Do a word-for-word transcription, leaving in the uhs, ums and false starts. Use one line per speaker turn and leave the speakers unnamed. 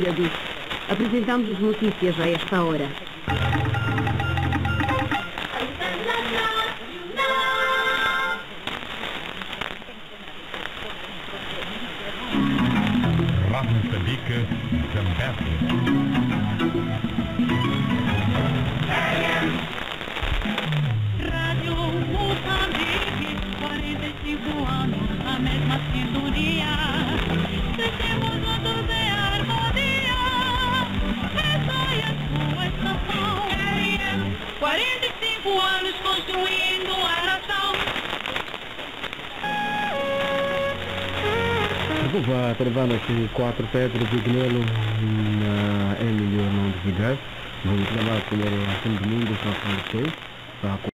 Apresentamos as notícias a esta hora.
Rádio Moçambique, Zambésia.
Rádio Moçambique, quarenta e cinco anos, a mesma sintonia. Sentimos juntos em harmonia. Essa é a sua estação. quarenta e cinco anos construindo a nação.
Vai travando-se quatro Pedro de Gnelo na Emílio não de Vidal. Vamos trabalhar com o fim de domingo, só com o seis. Para